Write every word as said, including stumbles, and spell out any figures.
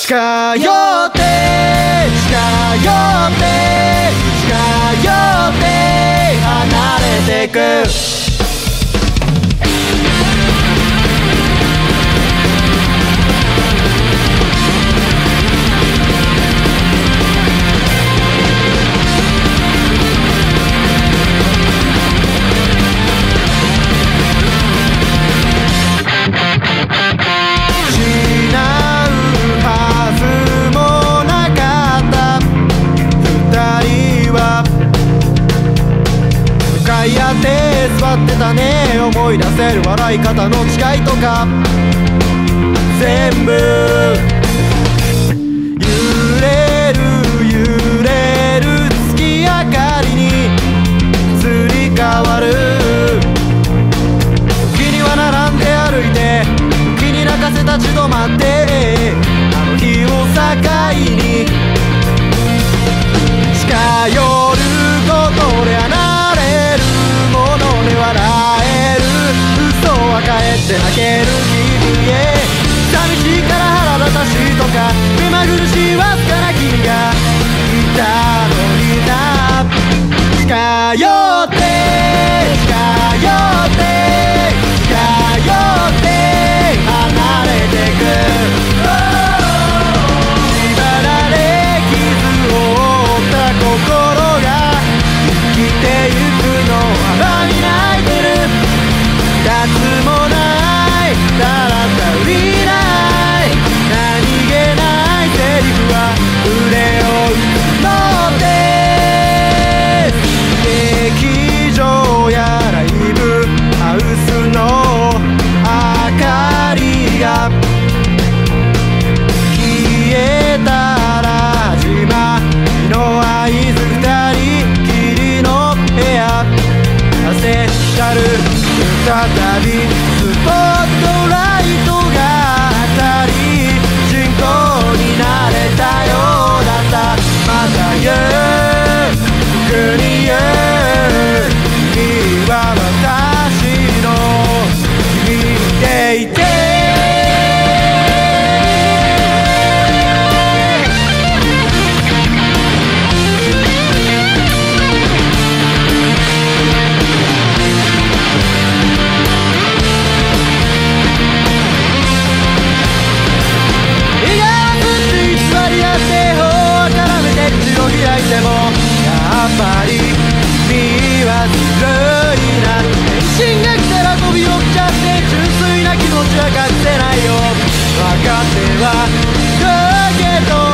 近寄って近寄って近寄って離れてくやって座ってたね思い出せる笑い方の違いとか全部揺れる揺れる月明かりに移り変わる時には並んで歩いて時に泣かせ立ち止まってあの日を境に近寄ることで離れる笑える嘘は帰って泣ける君へ寂しいから腹立たしいとか目まぐるしいわずかな君がいたのにな近寄って近寄って近寄って離れてく縛られ傷を負った心が生きてゆくのは見ないつもないただ足りない何気ないセリフは腕を打つのです劇場やライブハウスの明かりが消えたら始まりの合図二人きりの部屋汗光る再びスポットライトが当たり人工になれたようだったまた言う僕に言う君は私の君でいて開いてもやっぱり君はずるいな返信が来たら飛び起きちゃって純粋な気持ちは隠せないよ分かってはいるけど